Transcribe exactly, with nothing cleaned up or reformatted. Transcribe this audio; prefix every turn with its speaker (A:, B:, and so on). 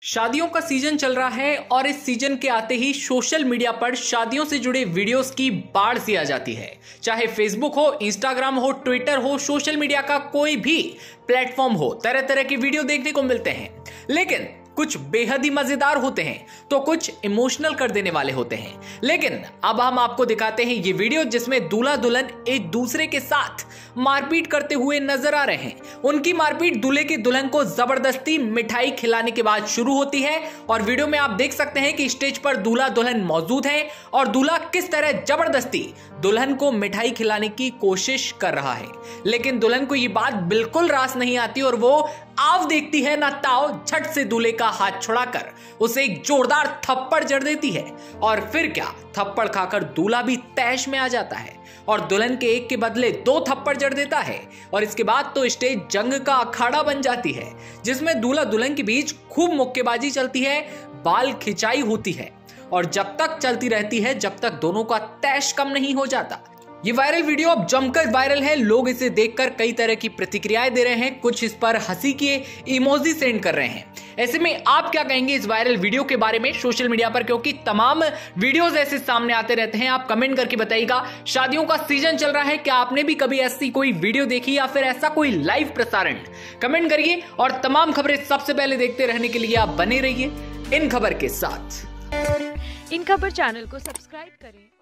A: शादियों का सीजन चल रहा है और इस सीजन के आते ही सोशल मीडिया पर शादियों से जुड़े वीडियोस की बाढ़ सी आ जाती है। चाहे फेसबुक हो, इंस्टाग्राम हो, ट्विटर हो, सोशल मीडिया का कोई भी प्लेटफॉर्म हो, तरह तरह की वीडियो देखने को मिलते हैं। लेकिन कुछ बेहद ही मजेदार होते हैं तो कुछ इमोशनल कर देने वाले होते हैं। लेकिन अब हम आपको दिखाते हैं ये वीडियो जिसमें दूल्हा दुल्हन एक दूसरे के साथ मारपीट करते हुए नजर आ रहे हैं। उनकी मारपीट दूल्हे की दुल्हन को जबरदस्ती मिठाई खिलाने के बाद शुरू होती है और वीडियो में आप देख सकते हैं कि स्टेज पर दूल्हा दुल्हन मौजूद हैं और दूल्हा किस तरह जबरदस्ती दुल्हन को मिठाई खिलाने की कोशिश कर रहा है। लेकिन दुल्हन को ये बात बिल्कुल रास नहीं आती और वो आव देखती है ना ताव, झट से दूल्हे का हाथ छुड़ाकर उसे एक जोरदार थप्पड़ जड़ देती है। और फिर क्या, थप्पड़ खाकर दूल्हा भी तैश में आ जाता है और दुल्हन के एक के बदले दो थप्पड़ जड़ देता है। और इसके बाद तो स्टेज जंग का अखाड़ा बन जाती है जिसमें दूल्हा दुल्हन के बीच खूब मुक्केबाजी चलती है, बाल खिंचाई होती है और जब तक चलती रहती है जब तक दोनों का तैश कम नहीं हो जाता। ये वायरल वीडियो अब जमकर वायरल है। लोग इसे देखकर कई तरह की प्रतिक्रियाएं दे रहे हैं, कुछ इस पर हंसी के इमोजी सेंड कर रहे हैं। ऐसे में आप क्या कहेंगे इस वायरल वीडियो के बारे में सोशल मीडिया पर, क्योंकि तमाम वीडियोस ऐसे सामने आते रहते हैं। आप कमेंट करके बताइएगा। शादियों का सीजन चल रहा है, क्या आपने भी कभी ऐसी कोई वीडियो देखी या फिर ऐसा कोई लाइव प्रसारण? कमेंट करिए और तमाम खबरें सबसे पहले देखते रहने के लिए आप बने रहिए इन खबर के साथ।
B: इन खबर चैनल को सब्सक्राइब करें।